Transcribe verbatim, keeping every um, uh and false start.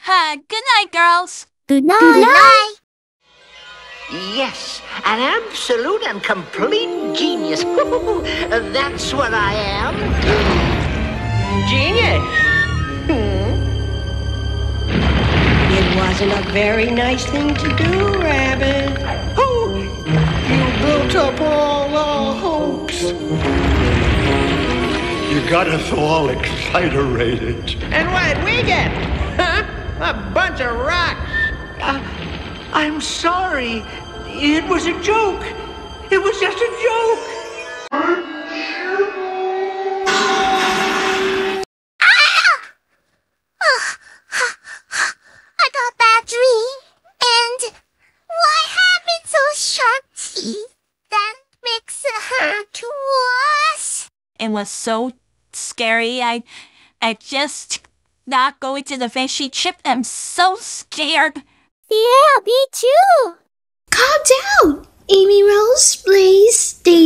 Uh, good night, girls. Good night. Good night. Yes, an absolute and complete genius. That's what I am. Genius? Hmm. It wasn't a very nice thing to do, Rabbit. Oh, you built up all our hopes. You got us all excited. And what did we get? Huh? A bunch of rocks. Uh, I'm sorry. It was a joke. It was just a joke. I got a bad dream. And why having so sharp teeth that makes it hurt worse? It was so scary. I, I just not going to the fishy chip. I'm so scared. Yeah, me too. Calm down, Amy Rose, please. Stay